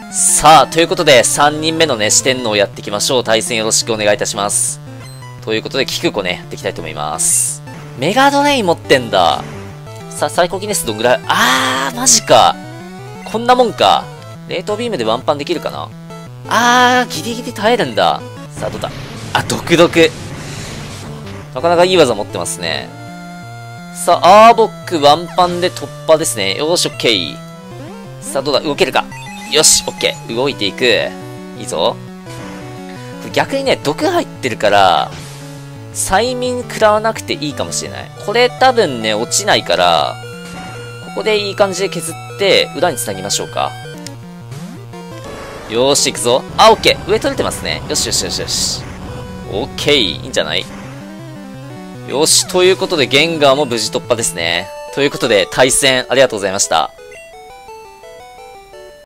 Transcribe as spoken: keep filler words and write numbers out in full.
さあ、ということで、さんにんめのね、四天王をやっていきましょう。対戦よろしくお願いいたします。ということで、キクコね、やっていきたいと思います。メガドレイン持ってんだ。さあ、最高ギネスどんぐらい？あー、マジか。こんなもんか。冷凍ビームでワンパンできるかな？あー、ギリギリ耐えるんだ。さあ、どうだ？あ、毒毒。なかなかいい技持ってますね。さあ、アーボックワンパンで突破ですね。よーし、オッケー。さあ、どうだ？動けるか？よし、オッケー。動いていく。いいぞ。逆にね、毒入ってるから、催眠食らわなくていいかもしれない。これ多分ね、落ちないから、ここでいい感じで削って、裏に繋ぎましょうか。よーし、行くぞ。あ、オッケー。上取れてますね。よしよしよしよし。オッケー。いいんじゃない？よし、ということで、ゲンガーも無事突破ですね。ということで、対戦ありがとうございました。